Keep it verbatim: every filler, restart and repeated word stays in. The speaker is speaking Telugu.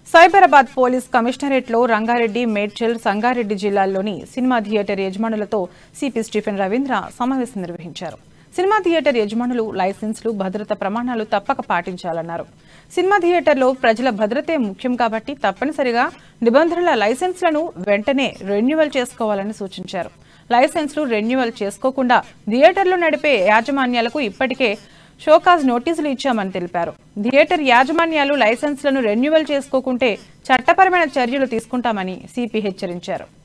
సైబరాబాద్ పోలీస్ కమిషనరేట్లో రంగారెడ్డి, మేడ్చల్, సంగారెడ్డి జిల్లాల్లోని సినిమా థియేటర్ యజమానులతో సిపి స్టీఫెన్ రవీంద్ర సమావేశం నిర్వహించారు. సినిమా థియేటర్ యజమానులు లైసెన్సులు, భద్రతా ప్రమాణాలు తప్పక పాటించాలన్నారు. సినిమా థియేటర్లో ప్రజల భద్రతే ముఖ్యం కాబట్టి తప్పనిసరిగా నిబంధనల లైసెన్స్లను వెంటనే రెన్యువల్ చేసుకోవాలని సూచించారు. లైసెన్స్లు రెన్యువల్ చేసుకోకుండా థియేటర్లు నడిపే యాజమాన్యాలకు ఇప్పటికే షోకాజ్ నోటీసులు ఇచ్చామని తెలిపారు. థియేటర్ యాజమాన్యాలు లైసెన్స్లను రెన్యువల్ చేసుకోకుంటే చట్టపరమైన చర్యలు తీసుకుంటామని సిపి హెచ్చరించారు.